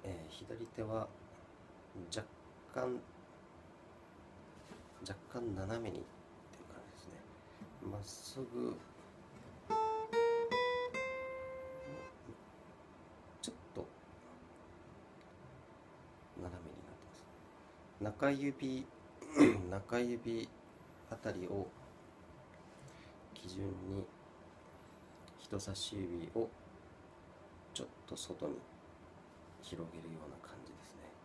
左手は若干斜めにっていう感じですね。まっすぐちょっと斜めになってます。中指あたりを基準に人差し指をちょっと外に広げるような感じですね。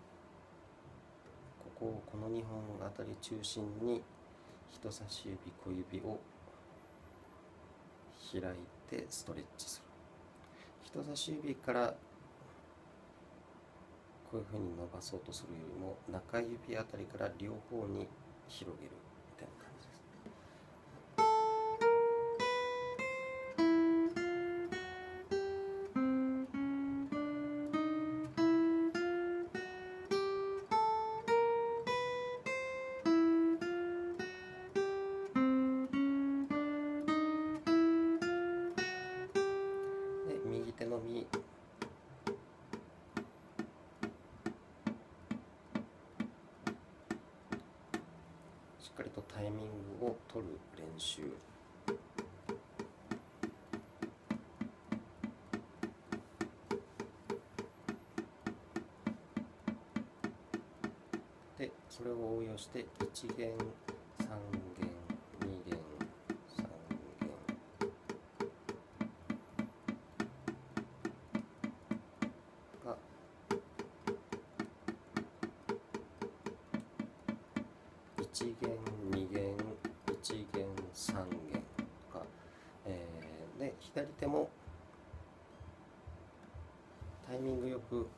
この2本あたり中心に人差し指、小指を開いてストレッチする。人差し指からこういうふうに伸ばそうとするよりも中指あたりから両方に広げるみたいな感じです。で、右手のみしっかりとタイミングを取る練習。で、それを応用して1弦、3弦、2弦、3弦が1弦、2弦、1弦、3弦とか、で、左手もタイミングよく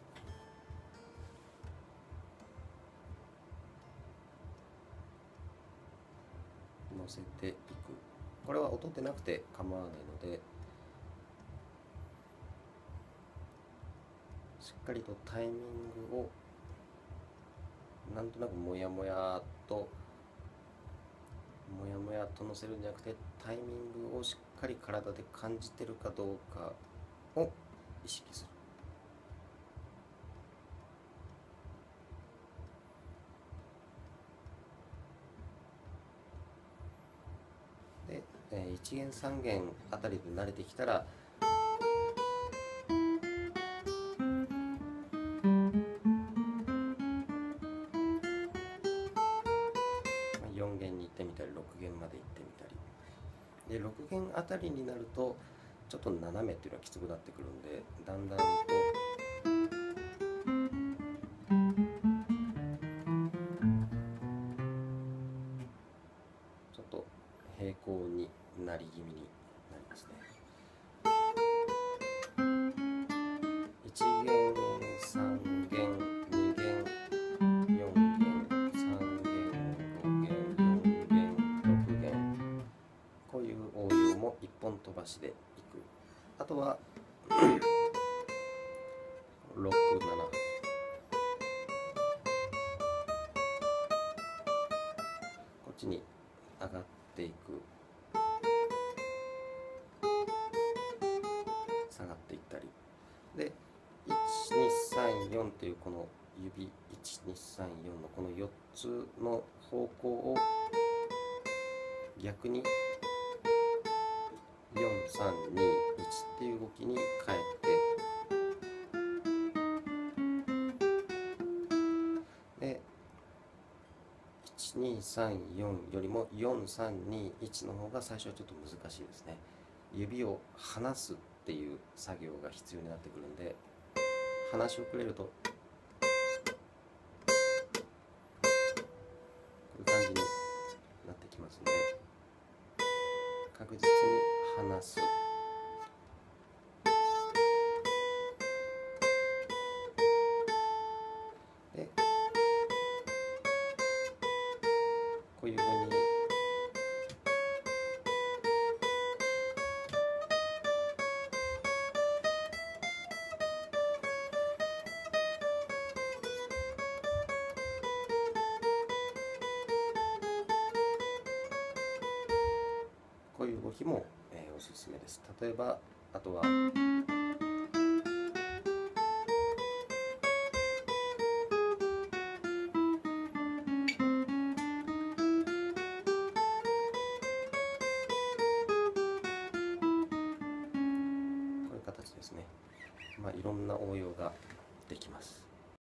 乗せていく。これは音でなくて構わないので、しっかりとタイミングをなんとなくもやもやっと乗せるんじゃなくて、タイミングをしっかり体で感じてるかどうかを意識する。で、1弦3弦あたりで慣れてきたら4弦に行ってみたり6弦まで行ってみたりで、6弦あたりになるとちょっと斜めっていうのはきつくなってくるんで、だんだんとちょっと平行になり気味になりますね。1弦、3弦、2弦、4弦、3弦、5弦、4弦、6弦、こういう応用も1本飛ばしでいく。あとは6、7、こっちに上がっていく、下がっていったりで、1234というこの指1234のこの4つの方向を逆に4321っていう動きに変えて、で1234よりも4321の方が最初はちょっと難しいですね。指を離すっていう作業が必要になってくるんで、離し遅れるとこういう感じになってきますので、確実に離す。で、こういうふうにこういう動きも、おすすめです。例えば、あとは形ですね。いろんな応用ができます。